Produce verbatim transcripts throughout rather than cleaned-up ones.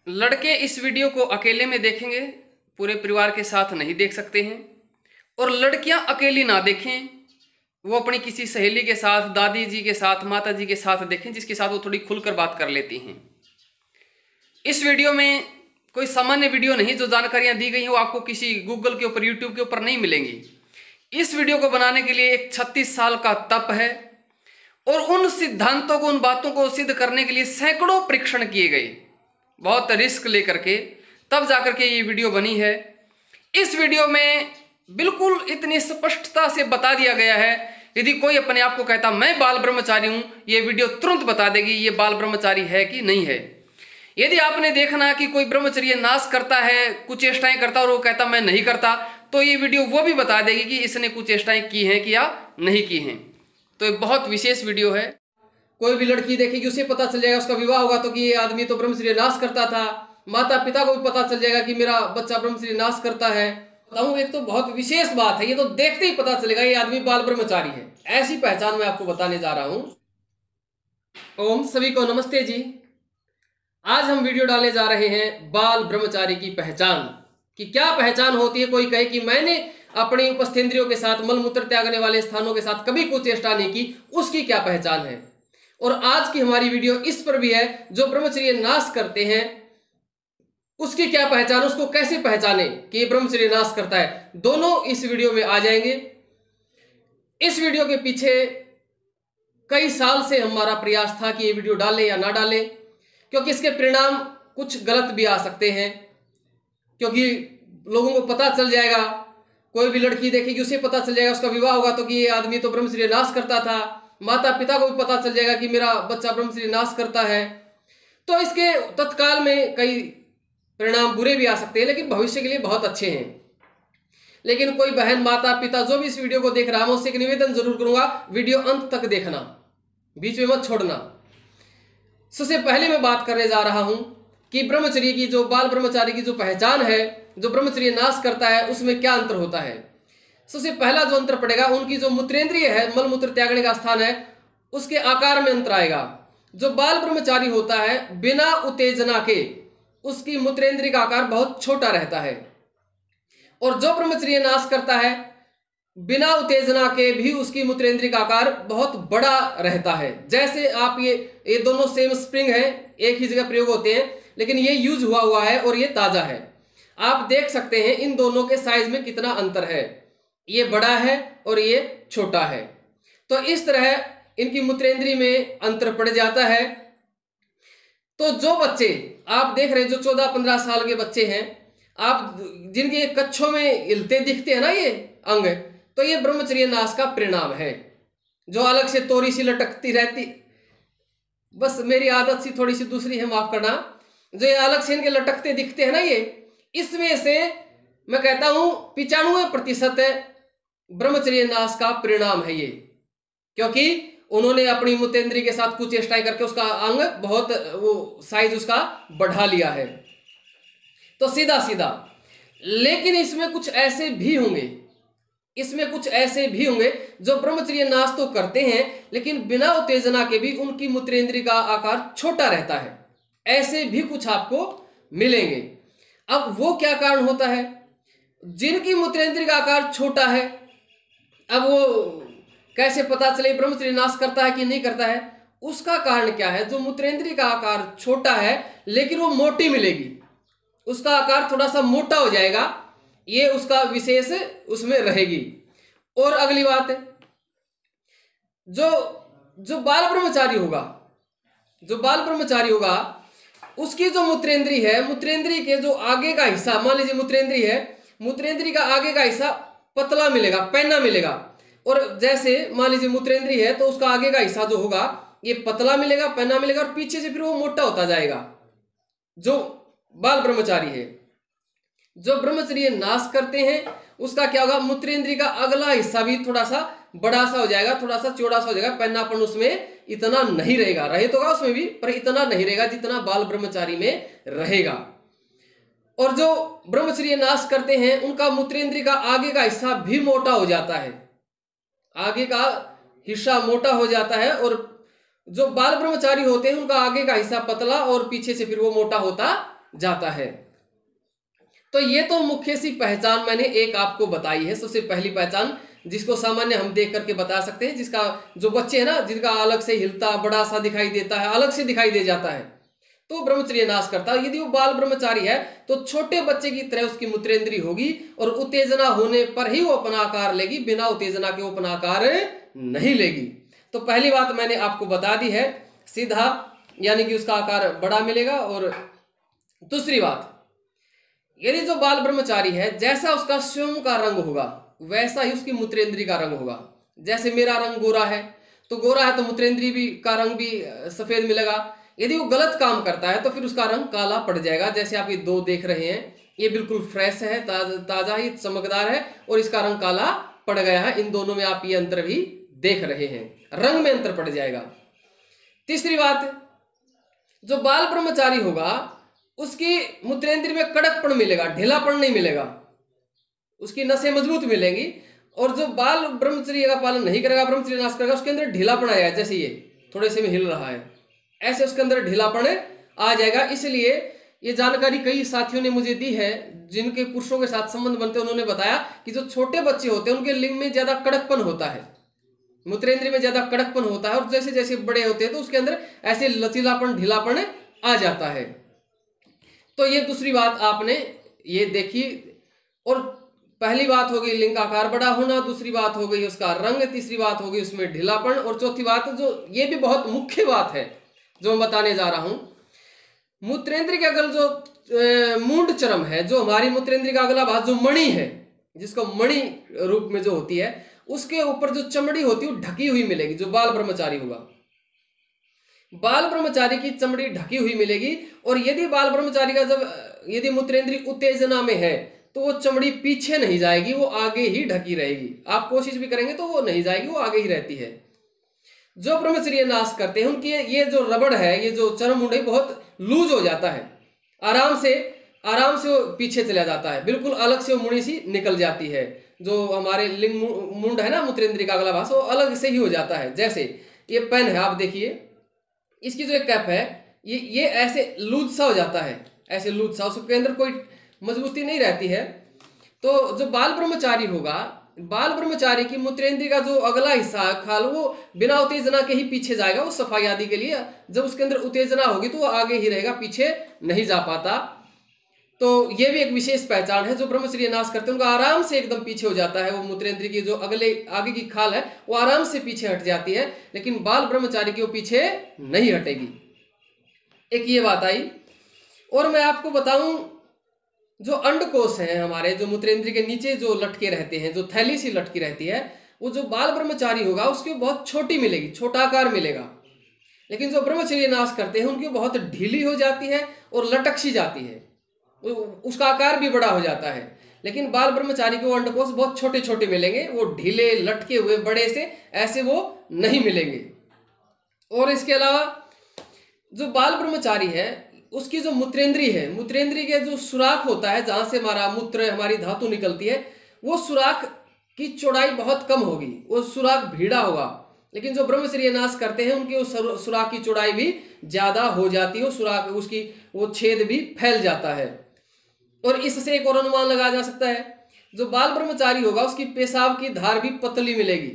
लड़के इस वीडियो को अकेले में देखेंगे, पूरे परिवार के साथ नहीं देख सकते हैं। और लड़कियां अकेली ना देखें, वो अपनी किसी सहेली के साथ, दादी जी के साथ, माता जी के साथ देखें, जिसके साथ वो थोड़ी खुलकर बात कर लेती हैं। इस वीडियो में कोई सामान्य वीडियो नहीं, जो जानकारियां दी गई हैं वो आपको किसी गूगल के ऊपर, यूट्यूब के ऊपर नहीं मिलेंगी। इस वीडियो को बनाने के लिए एक छत्तीस साल का तप है और उन सिद्धांतों को, उन बातों को सिद्ध करने के लिए सैकड़ों परीक्षण किए गए, बहुत रिस्क लेकर के, तब जाकर के ये वीडियो बनी है। इस वीडियो में बिल्कुल इतनी स्पष्टता से बता दिया गया है, यदि कोई अपने आप को कहता मैं बाल ब्रह्मचारी हूं, ये वीडियो तुरंत बता देगी ये बाल ब्रह्मचारी है कि नहीं है। यदि आपने देखना कि कोई ब्रह्मचर्य नाश करता है, कुछ चेष्टाएं करता और वो कहता मैं नहीं करता, तो ये वीडियो वो भी बता देगी कि इसने कुछ चेष्टाएं की हैं कि या नहीं की हैं। तो ये बहुत विशेष वीडियो है। कोई भी लड़की देखेगी उसे पता चल जाएगा, उसका विवाह होगा तो कि ये आदमी तो ब्रह्मचर्य नाश करता था। माता पिता को भी पता चल जाएगा कि मेरा बच्चा ब्रह्मचर्य नाश करता है। बताऊं, एक तो बहुत विशेष बात है, ये तो देखते ही पता चलेगा ये आदमी बाल ब्रह्मचारी है। ऐसी पहचान मैं आपको बताने जा रहा हूं। ओम, सभी को नमस्ते जी। आज हम वीडियो डालने जा रहे हैं बाल ब्रह्मचारी की पहचान, कि क्या पहचान होती है। कोई कहे कि मैंने अपनी उपस्थेंद्रियों के साथ, मलमूत्र त्यागने वाले स्थानों के साथ कभी कुछ चेष्टा नहीं की, उसकी क्या पहचान है। और आज की हमारी वीडियो इस पर भी है, जो ब्रह्मचर्य नाश करते हैं उसकी क्या पहचान, उसको कैसे पहचाने कि ये ब्रह्मचर्य नाश करता है। दोनों इस वीडियो में आ जाएंगे। इस वीडियो के पीछे कई साल से हमारा प्रयास था कि ये वीडियो डालें या ना डालें, क्योंकि इसके परिणाम कुछ गलत भी आ सकते हैं। क्योंकि लोगों को पता चल जाएगा, कोई भी लड़की देखेगी उसे पता चल जाएगा, उसका विवाह होगा तो कि ये आदमी तो ब्रह्मचर्य नाश करता था। माता पिता को भी पता चल जाएगा कि मेरा बच्चा ब्रह्मचर्य नाश करता है। तो इसके तत्काल में कई परिणाम बुरे भी आ सकते हैं, लेकिन भविष्य के लिए बहुत अच्छे हैं। लेकिन कोई बहन, माता पिता जो भी इस वीडियो को देख रहा है, मैं उससे एक निवेदन जरूर करूंगा, वीडियो अंत तक देखना, बीच में मत छोड़ना। सबसे पहले मैं बात करने जा रहा हूं कि ब्रह्मचर्य की, जो बाल ब्रह्मचारी की जो पहचान है, जो ब्रह्मचर्य नाश करता है, उसमें क्या अंतर होता है। सबसे पहला जो अंतर पड़ेगा, उनकी जो मूत्रेंद्रिय है, मलमूत्र त्यागने का स्थान है, उसके आकार में अंतर आएगा। जो बाल ब्रह्मचारी होता है, बिना उत्तेजना के उसकी मूत्रेंद्रिय का आकार बहुत छोटा रहता है। और जो ब्रह्मचर्य नाश करता है, बिना उत्तेजना के भी उसकी मूत्रेंद्रिय का आकार बहुत बड़ा रहता है। जैसे आप ये ये दोनों सेम स्प्रिंग है, एक ही जगह प्रयोग होते हैं, लेकिन ये यूज हुआ हुआ है और ये ताजा है। आप देख सकते हैं इन दोनों के साइज में कितना अंतर है, ये बड़ा है और ये छोटा है। तो इस तरह इनकी मूत्रेंद्रिय में अंतर पड़ जाता है। तो जो बच्चे आप देख रहे हैं, जो चौदह पंद्रह साल के बच्चे हैं, आप जिनके कच्छों में हिलते दिखते हैं ना ये अंग, तो ये ब्रह्मचर्य नाश का परिणाम है। जो अलग से तोरी सी लटकती रहती, बस मेरी आदत सी थोड़ी सी दूसरी है, माफ करना, जो ये अलग से इनके लटकते दिखते हैं ना, ये इसमें से मैं कहता हूं पिचानवे प्रतिशत ब्रह्मचर्य नाश का परिणाम है ये। क्योंकि उन्होंने अपनी मूत्रेंद्रिय के साथ कुछ चेष्टाएं करके उसका अंग बहुत, वो साइज उसका बढ़ा लिया है। तो सीधा सीधा, लेकिन इसमें कुछ ऐसे भी होंगे, इसमें कुछ ऐसे भी होंगे जो ब्रह्मचर्य नाश तो करते हैं, लेकिन बिना उत्तेजना के भी उनकी मूत्रेंद्रिय का आकार छोटा रहता है। ऐसे भी कुछ आपको मिलेंगे। अब वो क्या कारण होता है, जिनकी मूत्रेंद्रिय का आकार छोटा है, अब वो कैसे पता चले ब्रह्मचर्य नाश करता है कि नहीं करता है। उसका कारण क्या है, जो मूत्रेंद्रिय का आकार छोटा है लेकिन वो मोटी मिलेगी, उसका आकार थोड़ा सा मोटा हो जाएगा, ये उसका विशेष उसमें रहेगी। और अगली बात है, जो जो बाल ब्रह्मचारी होगा, जो बाल ब्रह्मचारी होगा उसकी जो मूत्रेंद्रिय है, मूत्रेंद्रिय के जो आगे का हिस्सा, मान लीजिए मूत्रेंद्रिय है, मूत्रेंद्रिय का आगे का हिस्सा पतला मिलेगा, पैना मिलेगा। और जैसे मान लीजिए मूत्रेंद्रिय है तो उसका आगे का हिस्सा जो होगा ये पतला मिलेगा, पैना मिलेगा, और पीछे से फिर वो मोटा होता जाएगा। जो बाल ब्रह्मचारी है, जो ब्रह्मचर्य नाश करते हैं, उसका क्या होगा, मूत्रेंद्रिय का अगला हिस्सा भी थोड़ा सा बड़ा सा हो जाएगा, थोड़ा सा चौड़ा सा हो जाएगा, पैनापन उसमें इतना नहीं रहेगा, रहे तो होगा उसमें भी, पर इतना नहीं रहेगा जितना बाल ब्रह्मचारी में रहेगा। और जो ब्रह्मचर्य नाश करते हैं उनका मूत्रेंद्रिय का आगे का हिस्सा भी मोटा हो जाता है, आगे का हिस्सा मोटा हो जाता है। और जो बाल ब्रह्मचारी होते हैं उनका आगे का हिस्सा पतला और पीछे से फिर वो मोटा होता जाता है। तो ये तो मुख्य सी पहचान मैंने एक आपको बताई है, सबसे पहली पहचान जिसको सामान्य हम देख करके बता सकते हैं, जिसका जो बच्चे हैं ना, जिनका अलग से हिलता बड़ा सा दिखाई देता है, अलग से दिखाई दे जाता है, तो ब्रह्मचर्य नाश करता है। यदि वो बाल ब्रह्मचारी है तो छोटे बच्चे की तरह उसकी मूत्रेंद्रिय होगी और उत्तेजना होने पर ही वो अपना आकार लेगी, बिना उत्तेजना के वो अपना आकार नहीं लेगी। तो पहली बात मैंने आपको बता दी है, सीधा यानी कि उसका आकार बड़ा मिलेगा। और दूसरी बात, यदि जो बाल ब्रह्मचारी है जैसा उसका स्वयं का रंग होगा वैसा ही उसकी मूत्रेंद्रिय का रंग होगा। जैसे मेरा रंग गोरा है तो गोरा है तो मूत्रेंद्रिय भी का रंग भी सफेद मिलेगा। यदि वो गलत काम करता है तो फिर उसका रंग काला पड़ जाएगा। जैसे आप ये दो देख रहे हैं, ये बिल्कुल फ्रेश है, ताजा ताजा ही चमकदार है और इसका रंग काला पड़ गया है। इन दोनों में आप ये अंतर भी देख रहे हैं, रंग में अंतर पड़ जाएगा। तीसरी बात, जो बाल ब्रह्मचारी होगा उसकी मूत्रेंद्रिय में कड़कपन मिलेगा, ढीलापन नहीं मिलेगा, उसकी नसें मजबूत मिलेंगी। और जो बाल ब्रह्मचर्य का पालन नहीं करेगा, ब्रह्मचर्य नाश करेगा, उसके अंदर ढीलापन आएगा। जैसे ये थोड़े से में हिल रहा है, ऐसे उसके अंदर ढीलापन आ जाएगा। इसलिए ये जानकारी कई साथियों ने मुझे दी है, जिनके पुरुषों के साथ संबंध बनते हैं। उन्होंने बताया कि जो छोटे बच्चे होते हैं उनके लिंग में ज्यादा कड़कपन होता है, मूत्रेंद्रिय में ज्यादा कड़कपन होता है, और जैसे जैसे बड़े होते हैं तो उसके अंदर ऐसे लचीलापन ढीलापन आ जाता है। तो ये दूसरी बात आपने ये देखी। और पहली बात हो गई लिंग का आकार बड़ा होना, दूसरी बात हो गई उसका रंग, तीसरी बात हो गई उसमें ढीलापन, और चौथी बात जो ये भी बहुत मुख्य बात है जो मैं बताने जा रहा हूं, मूत्रेंद्रिय के अगल जो मूंड चरम है, जो हमारी मूत्रेंद्रिय का अगला भाग जो मणि है, जिसको मणि रूप में जो होती है, उसके ऊपर जो चमड़ी होती है वो ढकी हुई मिलेगी। जो बाल ब्रह्मचारी होगा, बाल ब्रह्मचारी की चमड़ी ढकी हुई मिलेगी। और यदि बाल ब्रह्मचारी का जब यदि मूत्रेंद्रिय उत्तेजना में है तो वो चमड़ी पीछे नहीं जाएगी, वो आगे ही ढकी रहेगी। आप कोशिश भी करेंगे तो वो नहीं जाएगी, वो आगे ही रहती है। जो ब्रह्मचर्य नाश करते हैं उनकी ये जो रबड़ है, ये जो चरम मुंड है, बहुत लूज हो जाता है, आराम से आराम से वो पीछे चला जाता है, बिल्कुल अलग से वो मुड़ी सी निकल जाती है। जो हमारे लिंग मुंड है ना, मूत्रेंद्रिय का अगला भाग, वो अलग से ही हो जाता है। जैसे ये पेन है, आप देखिए इसकी जो एक कैप है, ये ये ऐसे लूज सा हो जाता है, ऐसे लूज सा, उसके अंदर कोई मजबूती नहीं रहती है। तो जो बाल ब्रह्मचारी होगा, बाल ब्रह्मचारी की मूत्रेंद्रिय का जो अगला हिस्सा खाल, वो बिना उत्तेजना के ही पीछे जाएगा, वो सफाई आदि के लिए। जब उसके अंदर उत्तेजना होगी तो वो आगे ही रहेगा, पीछे नहीं जा पाता। तो ये भी एक विशेष पहचान है। जो ब्रह्मचर्य नाश करते हैं उनका आराम से एकदम पीछे हो जाता है, वो मूत्रेंद्रिय की जो अगले आगे की खाल है वो आराम से पीछे हट जाती है, लेकिन बाल ब्रह्मचारी की वो पीछे नहीं हटेगी। एक ये बात आई। और मैं आपको बताऊं, जो अंडकोश है हमारे, जो मूत्रेंद्रिय के नीचे जो लटके रहते हैं, जो थैली सी लटकी रहती है, वो जो बाल ब्रह्मचारी होगा उसकी बहुत छोटी मिलेगी, छोटा आकार मिलेगा। लेकिन जो ब्रह्मचर्य नाश करते हैं उनकी बहुत ढीली हो जाती है और लटक सी जाती है, उसका आकार भी बड़ा हो जाता है। लेकिन बाल ब्रह्मचारी के वो अंडकोश बहुत छोटे छोटे मिलेंगे, वो ढीले लटके हुए बड़े से ऐसे वो नहीं मिलेंगे। और इसके अलावा जो बाल ब्रह्मचारी है उसकी जो मूत्रेंद्रिय है, मूत्रेंद्रिय के जो सुराख होता है, जहां से हमारा मूत्र हमारी धातु निकलती है, वो सुराख की चौड़ाई बहुत कम होगी, वो सुराख भीड़ा होगा। लेकिन जो ब्रह्मचर्य नाश करते हैं उनकी वो सुराख की चौड़ाई भी ज्यादा हो जाती है, सुराख उसकी वो छेद भी फैल जाता है। और इससे एक और अनुमान लगाया जा सकता है, जो बाल ब्रह्मचारी होगा उसकी पेशाब की धार भी पतली मिलेगी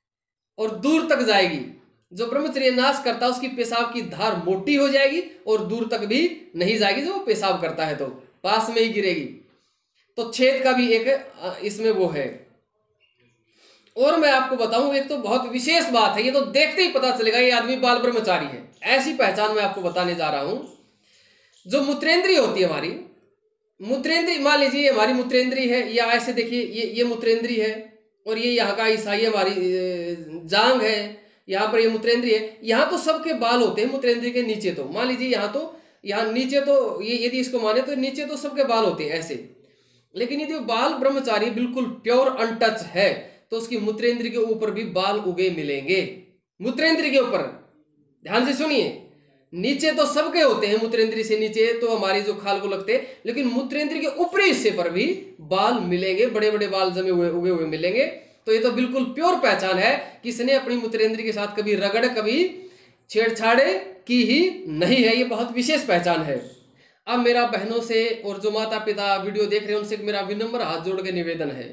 और दूर तक जाएगी। जो ब्रह्मचर्य नाश करता है उसकी पेशाब की धार मोटी हो जाएगी और दूर तक भी नहीं जाएगी, जो पेशाब करता है तो पास में ही गिरेगी। तो छेद का भी एक इसमें वो है। और मैं आपको बताऊं, एक तो बहुत विशेष बात है, ये तो देखते ही पता चलेगा ये आदमी बाल ब्रह्मचारी है। ऐसी पहचान मैं आपको बताने जा रहा हूं। जो मूत्रेंद्रिय होती है हमारी, मूत्रेंद्रिय मान लीजिए हमारी मूत्रेंद्रिय है, या ऐसे देखिए ये ये मूत्रेंद्रिय है और ये यहाँ का हिस्सा ये हमारी जांग है, यहाँ पर ये मूत्रेंद्रिय है। यहाँ तो सबके बाल होते हैं मूत्रेंद्रिय के नीचे, तो मान लीजिए यहाँ तो यहाँ नीचे तो ये यदि इसको माने तो नीचे तो सबके बाल होते हैं ऐसे। लेकिन यदि बाल ब्रह्मचारी बिल्कुल प्योर अनटच है तो उसकी मूत्रेंद्रिय के ऊपर भी बाल उगे मिलेंगे। मूत्रेंद्रिय के ऊपर ध्यान से सुनिए, नीचे तो सबके होते हैं, मूत्रेंद्रिय से नीचे तो हमारी जो खाल को लगते हैं, लेकिन मूत्रेंद्रिय के ऊपरी हिस्से पर भी बाल मिलेंगे, बड़े बड़े बाल जमे हुए उगे हुए मिलेंगे। तो ये तो बिल्कुल प्योर पहचान है, किसने अपनी मूत्रेंद्रिय के साथ कभी रगड़ कभी छेड़छाड़ की ही नहीं है। ये बहुत विशेष पहचान है। अब मेरा बहनों से और जो माता पिता वीडियो देख रहे हैं उनसे मेरा विनम्र हाथ जोड़ के निवेदन है,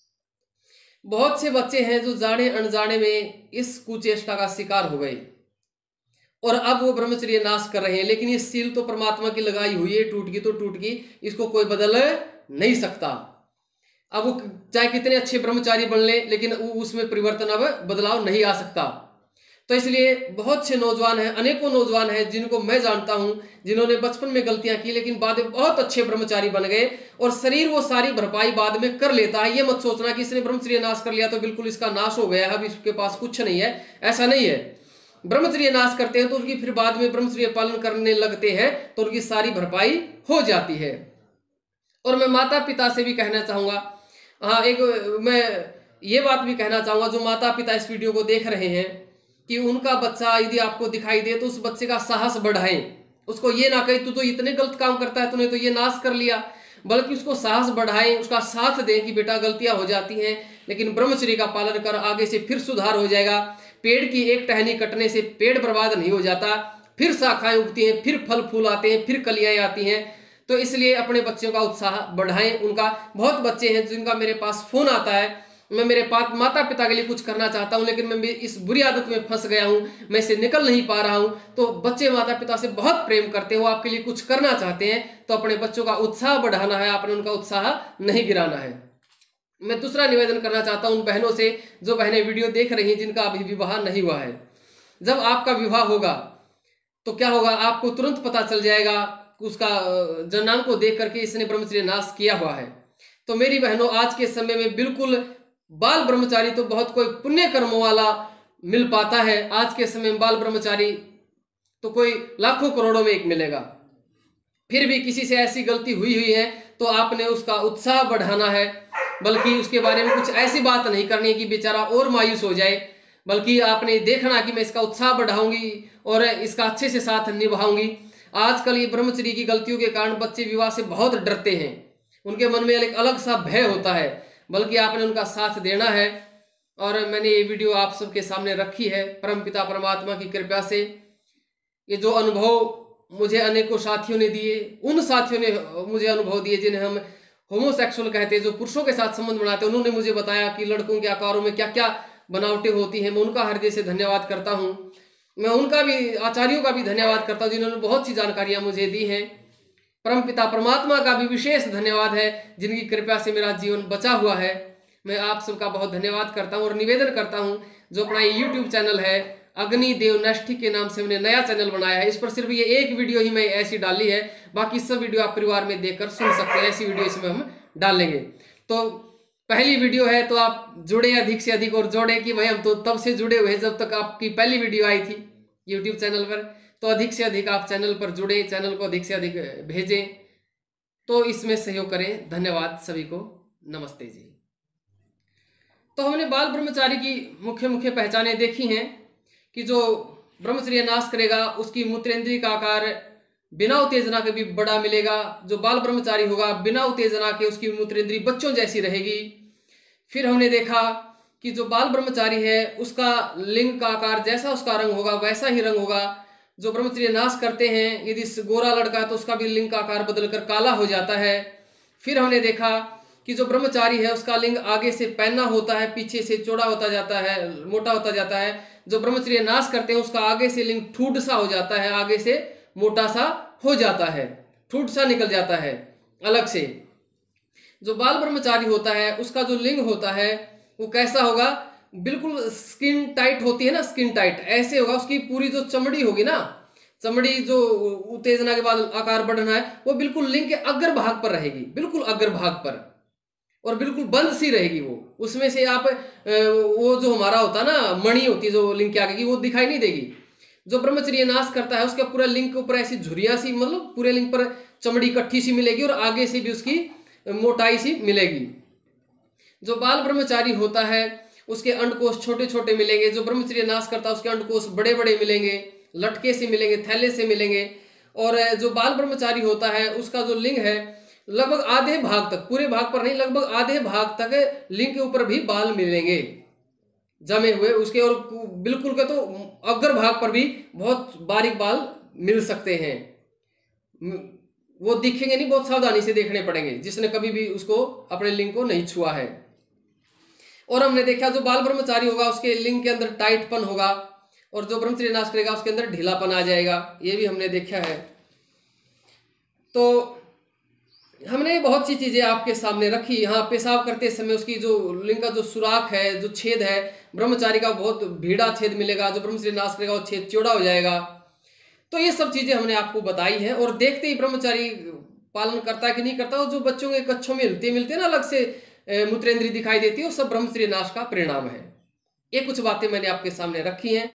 बहुत से बच्चे हैं जो जाने अनजाने में इस कुचेष्टा का शिकार हो गए और अब वो ब्रह्मचर्य नाश कर रहे हैं। लेकिन ये सील तो परमात्मा की लगाई हुई है, टूट गई तो टूट गई, इसको कोई बदल नहीं सकता। अब वो चाहे कितने अच्छे ब्रह्मचारी बन ले, लेकिन उसमें परिवर्तन अब बदलाव नहीं आ सकता। तो इसलिए बहुत से नौजवान हैं, अनेकों नौजवान हैं जिनको मैं जानता हूं, जिन्होंने बचपन में गलतियां की लेकिन बाद में बहुत अच्छे ब्रह्मचारी बन गए और शरीर वो सारी भरपाई बाद में कर लेता है। ये मत सोचना कि इसने ब्रह्मचर्य नाश कर लिया तो बिल्कुल इसका नाश हो गया, अब इसके पास कुछ नहीं है, ऐसा नहीं है। ब्रह्मचर्य नाश करते हैं तो उनकी फिर बाद में ब्रह्मचर्य पालन करने लगते हैं तो उनकी सारी भरपाई हो जाती है। और मैं माता पिता से भी कहना चाहूंगा, हाँ एक मैं ये बात भी कहना चाहूंगा, जो माता पिता इस वीडियो को देख रहे हैं, कि उनका बच्चा यदि आपको दिखाई दे तो उस बच्चे का साहस बढ़ाएं। उसको ये ना कहे तू तो इतने गलत काम करता है, तूने तो ये नाश कर लिया, बल्कि उसको साहस बढ़ाएं, उसका साथ दें कि बेटा गलतियां हो जाती हैं लेकिन ब्रह्मचर्य का पालन कर, आगे से फिर सुधार हो जाएगा। पेड़ की एक टहनी कटने से पेड़ बर्बाद नहीं हो जाता, फिर शाखाएं उगती हैं, फिर फल फूल आते हैं, फिर कलियां आती हैं। तो इसलिए अपने बच्चों का उत्साह बढ़ाएं। उनका बहुत बच्चे हैं जिनका मेरे पास फोन आता है, मैं मेरे माता पिता के लिए कुछ करना चाहता हूं लेकिन मैं इस बुरी आदत में फंस गया हूं, मैं इससे निकल नहीं पा रहा हूं। तो बच्चे माता पिता से बहुत प्रेम करते हैं, वो आपके लिए कुछ करना चाहते हैं, तो अपने बच्चों का उत्साह बढ़ाना है, आपने उनका उत्साह नहीं गिराना है। मैं दूसरा निवेदन करना चाहता हूं उन बहनों से जो बहनें वीडियो देख रही हैं जिनका अभी विवाह नहीं हुआ है। जब आपका विवाह होगा तो क्या होगा, आपको तुरंत पता चल जाएगा उसका जन्मांक को देख करके इसने ब्रह्मचर्य नाश किया हुआ है। तो मेरी बहनों, आज के समय में बिल्कुल बाल ब्रह्मचारी तो बहुत कोई पुण्य कर्मों वाला मिल पाता है। आज के समय में बाल ब्रह्मचारी तो कोई लाखों करोड़ों में एक मिलेगा। फिर भी किसी से ऐसी गलती हुई हुई है तो आपने उसका उत्साह बढ़ाना है, बल्कि उसके बारे में कुछ ऐसी बात नहीं करनी है कि बेचारा और मायूस हो जाए, बल्कि आपने देखना कि मैं इसका उत्साह बढ़ाऊंगी और इसका अच्छे से साथ निभाऊंगी। आजकल ये ब्रह्मचर्य की गलतियों के कारण बच्चे विवाह से बहुत डरते हैं, उनके मन में एक अलग सा भय होता है, बल्कि आपने उनका साथ देना है। और मैंने ये वीडियो आप सबके सामने रखी है परमपिता परमात्मा की कृपा से। ये जो अनुभव मुझे अनेकों साथियों ने दिए, उन साथियों ने मुझे अनुभव दिए जिन्हें हम होमोसेक्सुअल कहते हैं, जो पुरुषों के साथ संबंध बनाते हैं, उन्होंने मुझे बताया कि लड़कों के आकारों में क्या क्या बनावटें होती हैं। मैं उनका हृदय से धन्यवाद करता हूँ। मैं उनका भी, आचार्यों का भी धन्यवाद करता हूँ जिन्होंने बहुत सी जानकारियाँ मुझे दी हैं। परमपिता परमात्मा का भी विशेष धन्यवाद है जिनकी कृपा से मेरा जीवन बचा हुआ है। मैं आप सबका बहुत धन्यवाद करता हूँ और निवेदन करता हूँ, जो अपना ये यूट्यूब चैनल है अग्नि देव नष्टि के नाम से मैंने नया चैनल बनाया है, इस पर सिर्फ ये एक वीडियो ही मैं ऐसी डाली है, बाकी सब वीडियो आप परिवार में देखकर सुन सकते हैं। ऐसी वीडियो इसमें हम डालेंगे। तो पहली वीडियो है तो आप जुड़े अधिक से अधिक, और जोड़े कि भाई हम तो तब से जुड़े हुए हैं जब तक आपकी पहली वीडियो आई थी यूट्यूब चैनल पर। तो अधिक से अधिक आप चैनल पर जुड़े, चैनल को अधिक से अधिक भेजें, तो इसमें सहयोग करें। धन्यवाद सभी को, नमस्ते जी। तो हमने बाल ब्रह्मचारी की मुख्य मुख्य पहचानें देखी हैं कि जो ब्रह्मचर्य नाश करेगा उसकी मूत्रेंद्रिय का आकार बिना उत्तेजना के भी बड़ा मिलेगा। जो बाल ब्रह्मचारी होगा बिना उत्तेजना के उसकी मूत्रेंद्रिय बच्चों जैसी रहेगी। फिर हमने देखा कि जो बाल ब्रह्मचारी है उसका लिंग का आकार जैसा उसका रंग होगा वैसा ही रंग होगा। जो ब्रह्मचर्य नाश करते हैं, यदि गोरा लड़का है तो उसका भी लिंग का आकार बदलकर काला हो जाता है। फिर हमने देखा कि जो ब्रह्मचारी है उसका लिंग आगे से पैना होता है, पीछे से चौड़ा होता जाता है, मोटा होता जाता है। जो ब्रह्मचर्य नाश करते हैं उसका आगे से लिंग ठूठ सा हो जाता है, आगे से मोटा सा हो जाता है, ठूठ सा निकल जाता है अलग से। जो बाल ब्रह्मचारी होता है उसका जो लिंग होता है वो कैसा होगा, बिल्कुल स्किन टाइट होती है ना, स्किन टाइट ऐसे होगा। उसकी पूरी जो चमड़ी होगी ना, चमड़ी जो उत्तेजना के बाद आकार बढ़ना है वो बिल्कुल लिंग के अग्र भाग पर रहेगी, बिल्कुल अग्र भाग पर, और बिल्कुल बंद सी रहेगी वो। उसमें से आप वो जो हमारा होता ना मणि होती है जो लिंग के आगे की, वो दिखाई नहीं देगी। जो ब्रह्मचर्य नाश करता है उसका पूरा लिंग के ऊपर ऐसी झुरिया सी, मतलब पूरे लिंग पर चमड़ी इकट्ठी सी मिलेगी और आगे से भी उसकी मोटाई सी मिलेगी। जो बाल ब्रह्मचारी होता है उसके अंडकोश छोटे छोटे मिलेंगे। जो ब्रह्मचर्य नाश करता है उसके अंडकोश बड़े बड़े मिलेंगे, लटके से मिलेंगे, थैले से मिलेंगे। और जो बाल ब्रह्मचारी होता है उसका जो लिंग है लगभग आधे भाग तक, पूरे भाग पर नहीं, लगभग आधे भाग तक लिंग के ऊपर भी बाल मिलेंगे जमे हुए उसके, और बिल्कुल के तो अग्र भाग पर भी बहुत बारीक बाल मिल सकते हैं। वो दिखेंगे नहीं, बहुत सावधानी से देखने पड़ेंगे जिसने कभी भी उसको अपने लिंग को नहीं छुआ है। और हमने देखा जो बाल ब्रह्मचारी होगा उसके लिंग के अंदर टाइटपन होगा और जो ब्रह्मचर्य नाश करेगा उसके अंदर ढीलापन आ जाएगा, ये भी हमने देखा है। तो हमने बहुत सी चीजें आपके सामने रखी। यहाँ पेशाब करते समय उसकी जो लिंग का जो सुराख है, जो छेद है, ब्रह्मचारी का बहुत भीड़ा छेद मिलेगा, जो ब्रह्मचर्य नाश करेगा वो छेद चौड़ा हो जाएगा। तो ये सब चीजें हमने आपको बताई हैं। और देखते ही ब्रह्मचारी पालन करता है कि नहीं करता, जो बच्चों के कच्छों में हिलते मिलते ना अलग से मूत्रेंद्री दिखाई देती है, वो सब ब्रह्मचर्य नाश का परिणाम है। ये कुछ बातें मैंने आपके सामने रखी हैं।